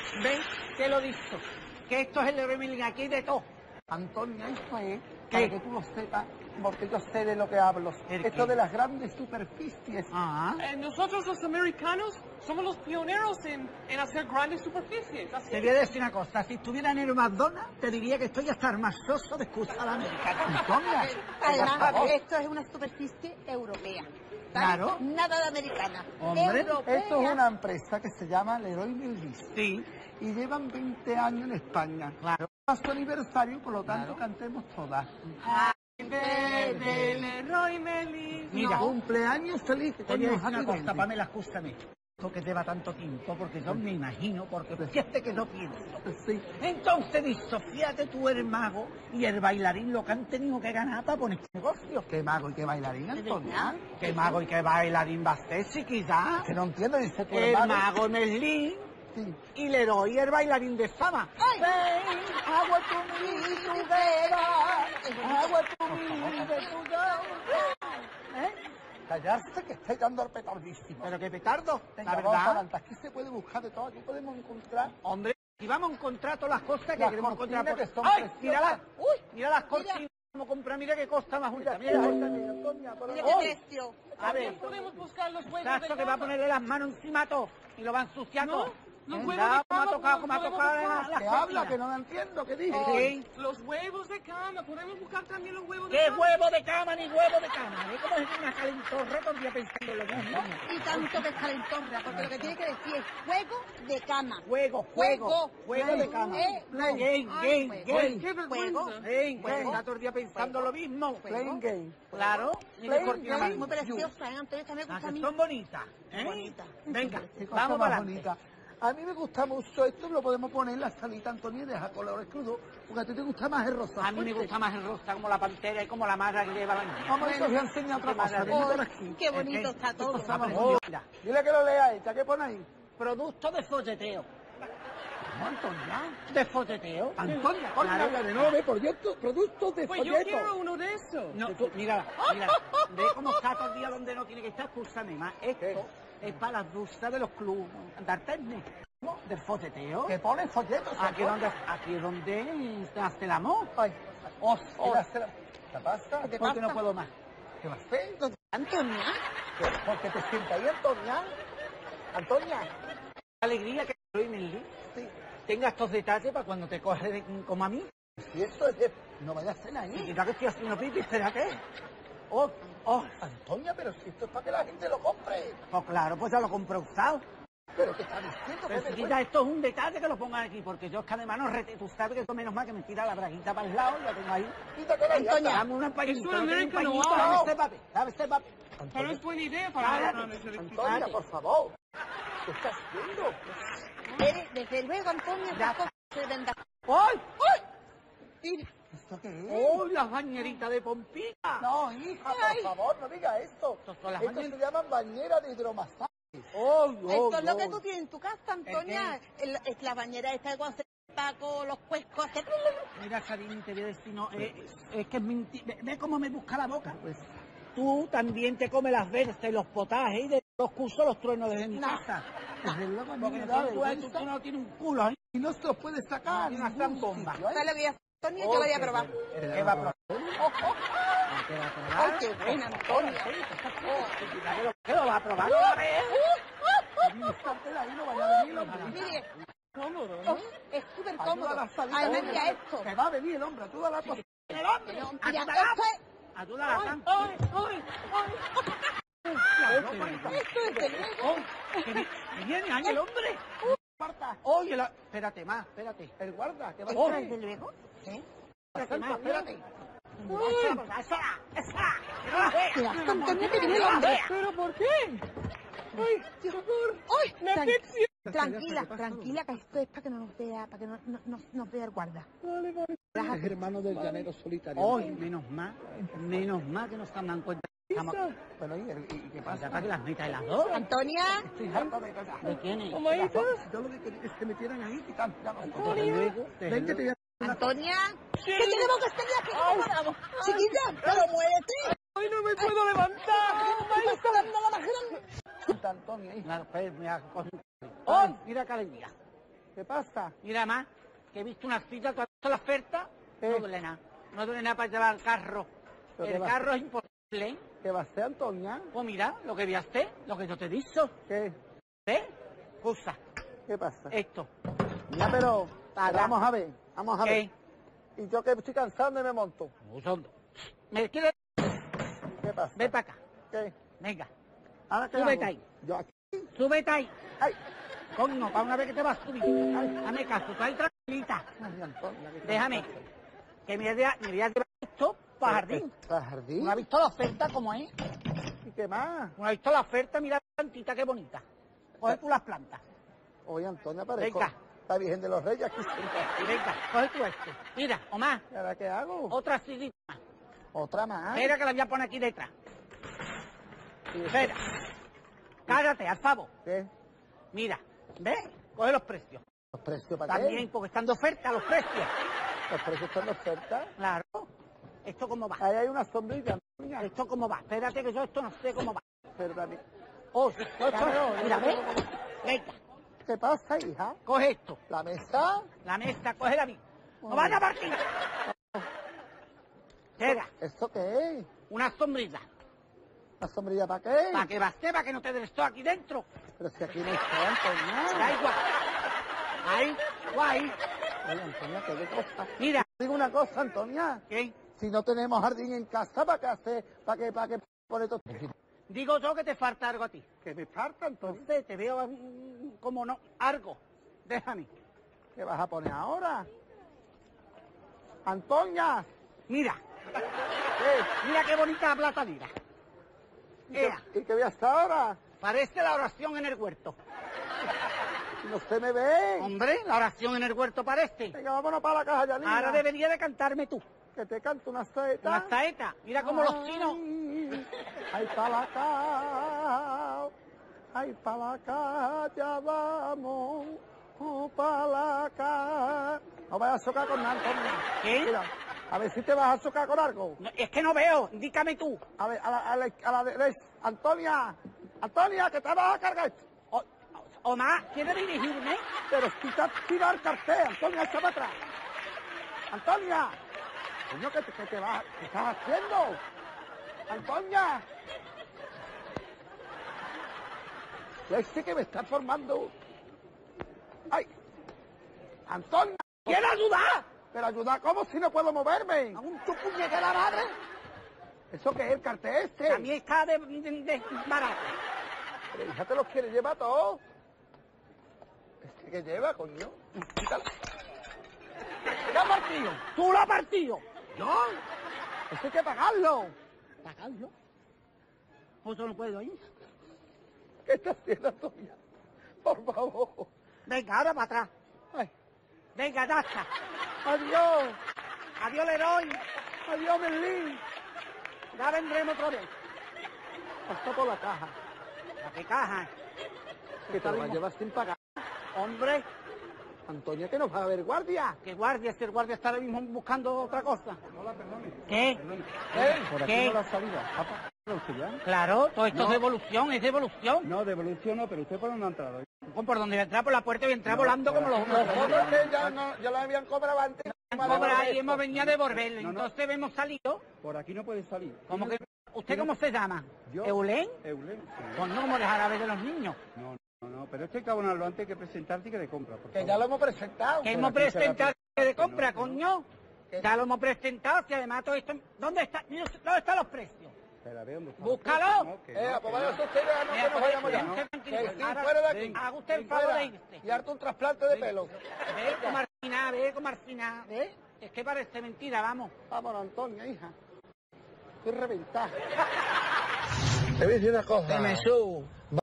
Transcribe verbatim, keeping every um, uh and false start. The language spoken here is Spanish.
¿Ves? Te lo he dicho. Que esto es el Leroy Merlin, aquí de todo. Antonia, esto es, ¿Qué? para que tú lo sepas, porque yo sé de lo que hablo. ¿El Esto qué? de las grandes superficies. Ah. Eh, nosotros los americanos somos los pioneros en, en hacer grandes superficies. Así. Te voy a decir una cosa, si estuviera en el McDonald's, te diría que estoy hasta armazoso de escuchar a la americana. Antonia, Además, esto es una superficie europea. ¿sabes? Claro. Nada de americana. Hombre, europea. esto es una empresa que se llama Leroy Merlin. Sí, Y llevan veinte años en España. claro. A su aniversario, por lo tanto, Claro. cantemos todas. De Leroy Merlin. Mira, Cumpleaños feliz. te voy a decir una Happy cosa, birthday. Pamela, escúchame. Esto que lleva tanto tiempo, porque yo me imagino, porque fíjate que no pienso. Sí. Entonces, disociate tú el mago y el bailarín lo que han tenido que ganar para poner este negocio. ¿Qué mago y qué bailarín, Antonia? ¿Qué mago y qué bailarín va a ser, chiquilla? Que no entiendo, dice tu El hermano. mago Merlín Sí. y Leroy, el bailarín de Sama. ¡Ay! Ven, agua tu mi tu beba, agua tu mi de tu yo. ¿Eh? Callarse que estoy dando el petardísimo. Pero qué petardo, Venga, la vamos verdad. adelante. Aquí se puede buscar de todo, aquí podemos encontrar. Hombre, si vamos a encontrar todas las cosas que Las queremos encontrar. cortinas Por... que son ¡Ay! preciosas. Mírala. Uy, Mira las mira. cortinas. Vamos a comprar, mira qué costa más Mira, bonita. mira, Mira, mira, Antonia, por mira favor. qué precio. a ver, También podemos buscar los huevos caso de que va a cama. ponerle las manos encima a todo y lo va a ensuciar No, todo. los ¿Eh? huevos Ya, de como ha cama tocado, como ha podemos tocado buscar. las Que habla, cortinas. que no la entiendo, ¿qué dice? Sí. Los huevos de cama. Podemos buscar también los huevos de ¿Qué cama. huevo de cama ni huevo de cama? ¿Ves cómo es una calentorra todo el día pensando en lo mismo? Y tanto que es calentorra, porque lo que tiene que decir es juego de cama. Juego, juego, Juego. juego de cama. Eh, Game, game, Ay, game, juego. game. Qué vergüenza. Juego. Game, pues Juego. está todo el día pensando lo mismo. Playing game. Claro. Ni Playing qué cortina game. más Muy linda. preciosa, ¿eh, Antonio? Esta me Las gusta a que mí. son bonitas. ¿eh? Bonita. Venga, Qué cosa vamos más para bonita. A mí me gusta mucho esto, lo podemos poner en la salita, Antonia, y deja colores crudos, porque a ti te gusta más el rosa. A mí me fuerte. gusta más el rosa, como la pantera y como la magra que lleva la niña. Vamos, eso os voy a enseñar otra cosa. Ven por Oh, aquí. qué bonito está todo. cosa más Oh, bonita. mira, Dile que lo lea ella, ¿qué pone ahí? producto de folleteo. No, Antonia. ¿De folleteo? Antonia, coño, Claro. habla de nuevo, ¿eh? Por cierto, productos de Pues yo folleto. quiero uno de esos. No, tú, mira, mira, ve cómo está todo el día donde no tiene que estar, escúchame más. Esto es para las dulces de los clubes de Artesne, ¿no? Del folleteo. Que pone folletos. Aquí es donde, aquí es donde se hace el amor. Ay, Os, ¿qué os, la hace la- ¿Qué pasa? ¿Qué porque no pasa? puedo más. ¿Qué más fe? Antonia. ¿Por qué te sientas ahí, Antonia? Antonia. Alegría que soy Merlín. Sí. Tenga estos detalles para cuando te coges de- como a mí. Si esto es de... No vayas a cenar Y ahí. mira que estoy haciendo pipi, espérate. Oh, oh, Antonia, pero si esto es para que la gente lo compre. pues claro, pues ya lo compré usado. ¿Pero qué está diciendo? Pero ¿Qué si me quita esto es un detalle que lo pongan aquí, porque yo es que además no rete, tú sabes que esto menos mal que me tira la braguita para el lado, ya tengo ahí. Quítatela y ya Antonia. está. Dame una pañita, Es un no tengo un American pañito, Noir. dame este papel, dame este papel. Pero Antonia, es buena idea para Cállate, los grandes edificios. Antonia, por favor. ¿Qué estás haciendo? Eres, desde luego, Antonia, Ya. estas cosas se venden. ¡Ay! Mira, ¿Esto qué es? ¡Oh, las bañeritas de Pompita! No, hija, Ay. por favor, no diga esto. Estas son las Esto se bañeras. llaman bañera de hidromasaje. ¡Oh, oh, esto es lo oh! que tú tienes en tu casa, Antonia. El- es la bañera esta de cuando se taco, los cuescos. hace- Mira, Sabine, te voy a decir, no, eh, es que es mentira. Ve, ve cómo me busca la boca. Pues tú también te comes las veces y los potajes y de los cursos los truenos desde mi No. casa. Desde luego, a mí Porque me tú, da tú, tú, vergüenza. tú no tienes un culo, ¿eh? Y no se los puede sacar. No, una ningún gran bomba. sitio, ¿eh? Dale, voy a Antonia, yo lo voy a probar. ¿Qué va a probar? Oh, oh. ¿Qué va a probar? Ay, qué buena, Antonia. ¿Qué lo- ¿Qué lo va a probar? ¿Lo va a ver? Un instante de ahí no vaya a venir el hombre. Mire, Cómodo, oh, ¿no? es súper Ayuda cómodo. a la salida, Además, hombre. mira esto. Que va a venir el hombre, ayuda a la cosa. ¡El hombre! No, mira, ¡Ayúdala! esto es, ¡Ayúdala! ¡Ay, ay, ay! esto es de luego. ¡Oh! ¡Que vi- que viene ahí el hombre! Guarda, ¡Oye! la- Espérate más, espérate. el guarda, que va Esto a es de luego. ¿Eh? Espérate más, espérate. Uy. ¡Esa! ¡Esa! ¡Esa! Mira, Antonia, que viene el hombre. ¿Pero por qué? ¡Ay, socorro! Uy, ¡Me tran- asfixio! tranquila, tranquila, que esto es para que no nos vea, para que no, no- no- nos vea el guarda. Vale, vale. Es hermano del llanero solitario. ¡Hoy! Menos mal, menos mal que no se han dado cuenta. Estamos Bueno, ¿y, el- y qué pasa pasa? para que las metas en las dos. Antonia, Estoy harta de cosas. ¿De quién es? ¿Tomaditos? Yo lo que quería es que se metieran ahí y tal. Ya no. Desde luego, desde Ven que te voy luego. a... Antonia, ¿qué tenemos que estar aquí? ¿Cómo paramos? Chiquilla, pero muévete. ¡Ay, no me puedo levantar! ¿Cómo está dando la más grande? Antonia, hija. Claro, pues, mira, coge- ¡Oh! Mira qué alegría. ¿Qué pasa? Mira más, que he visto una cita, ¿tú has visto la oferta? ¿Qué? No duele nada. No duele nada para llevar el carro. Pero El qué va- carro es imposible, ¿eh? ¿Qué va a ser, Antonia? Pues mira, lo que viaste, lo que yo te he dicho. ¿Qué? ¿Ves? Cosa, ¿Qué pasa? esto. Ya, pero, Para. pero vamos a ver, vamos a ver. ¿Qué? Y yo que estoy cansado y me monto. ¿Me quieres? ¿Qué pasa? Ven para acá. ¿Qué? Venga, ¿Ahora qué Súbete hago? ahí. Yo aquí. súbete ahí. ¡Ay! Coño, para una vez que te vas a subir. Ay. Dame caso, tú ahí tranquilita. Ay, Antonia, ¿qué Déjame. pasa? Que me voy a me voy a llevar esto para jardín. ¿Para jardín? ¿No has visto la oferta cómo es? ¿Y qué más? ¿No has visto la oferta? Mira la plantita, qué bonita. Coge tú las plantas. Oye, Antonia, parezco Venga. la Virgen de los Reyes aquí sentada. Y venga, coge tú esto. Mira, o más, ¿Y ahora qué hago? otra sillita más. Otra más. Espera que la voy a poner aquí detrás. Sí, Espera. Cállate, al favor. ¿Qué? Mira, ¿ves? Coge los precios. ¿Los precios para También, qué? porque están de oferta los precios. Los precios están de oferta. Claro. ¿Esto cómo va? Ahí hay una sombrilla, Antonia. ¿Esto cómo va? Espérate que yo esto no sé cómo va. Pero también. Oh, esto, esto, Claro, mira, yo- ¿ves? Venga, ¿Qué pasa, hija? coge esto. ¿La mesa? La mesa, coge la mía. ¡No vaya a partir! Espera, ¿Esto qué es? una sombrilla. ¿La sombrilla para qué? Para que baste, para que no te des esto aquí dentro. Pero si aquí no está, Antonia. Da igual. Ahí, guay. Oye, Antonia, qué de cosa. Mira, Digo una cosa, Antonia. ¿qué? Si no tenemos jardín en casa, ¿para qué hacer? ¿Para qué, para qué poner todo? Digo yo que te falta algo a ti. ¿Qué me falta, No Antonia? sé, te veo mm, como no, algo. Déjame. ¿Qué vas a poner ahora? Antonia. Mira, ¿Qué? mira qué bonita platanera. ¿Y qué, Ea, ¿Y qué voy a hacer ahora? parece la oración en el huerto. No se me ve. Hombre, la oración en el huerto parece. Venga, vámonos para la caja ya, niña. Ahora debería de cantarme tú. Que te canto una saeta. Una saeta. Mira cómo los chinos. Ay, para la caja. Ay, para la caja, ya vamos. Oh, para la caja. No vayas a chocar con nada, Antonia. ¿Qué? Mira, a ver si te vas a chocar con algo. No, es que no veo, indícame tú. A ver, a la, a la, a la derecha. Antonia. Antonia, que te vas a cargar esto. O, Omar, ¿quieres dirigirme? Pero si te has tirado el cartel, Antonia, echa para atrás. Antonia. Coño, ¿qué te, qué te vas, qué estás haciendo? Antonia. Ya sé que me estás formando. ¡Ay! ¡Antonia! ¿Quieres ayudar? ¿Pero ayuda cómo si no puedo moverme? ¿A un tu puñetera madre? ¿Eso qué es el cartel este? También está de, de, de barato. Pero hija, te los quiere llevar todos. ¿Este que lleva, coño? Quítalo. ¿Qué ha partido? ¿Tú lo has partido? ¡No! Eso hay que pagarlo. ¿Pagarlo? ¿O yo no puedo ir? ¿Qué estás haciendo, Antonia? Por favor. Venga, ahora para atrás. Ay. Venga, ya está. Adiós. Adiós, Leroy. Adiós, Merlín. Ya vendremos otra vez. Pasa por la caja. ¿A qué caja? Que te lo vas a llevar sin pagar. Hombre, Antonia, que nos va a ver guardia. que guardia, si el guardia está ahora mismo buscando otra cosa. ¿Qué? Por aquí ¿Qué? no la salida. Papá, ¿usted ya? Claro, todo esto No. es devolución, es devolución. No, devolución no, pero usted por dónde ha entrado. Por donde voy a entrar, por la puerta voy a entrar No, volando por como los aquí. los Nosotros que ya, no, ya la habían cobrado antes. cobra y hemos venido a devolverle. No, no. Entonces hemos salido. Por aquí no puede salir. Como que, ¿usted no- cómo se llama? Yo. ¿Eulen? Eulen. sí. Pues no como el árabe de los niños. No, no, no, pero este cabrón lo antes que presentarte que de compra, por Que favor. ya lo hemos presentado. Que Por hemos aquí será presentado por- de compra, que no, que coño. Ya lo hemos presentado, y además todo esto... ¿Dónde está? Mira, ¿dónde están los precios? Espera, ve dónde está. Búscalo. No, que Eh, no, pues que vaya no. usted, ya no, Mira, que nos pues, vayamos ya. usted tranquilo. Que sí, Ahora, fuera de aquí. haga usted el Sí, favor fuera. de irse. Y harto un trasplante de pelo. Ve como Marcina, ve como Marcina, ve. Es que parece mentira, vamos. Vámonos, Antonia, hija. Estoy reventada. Te voy a decir una cosa. su.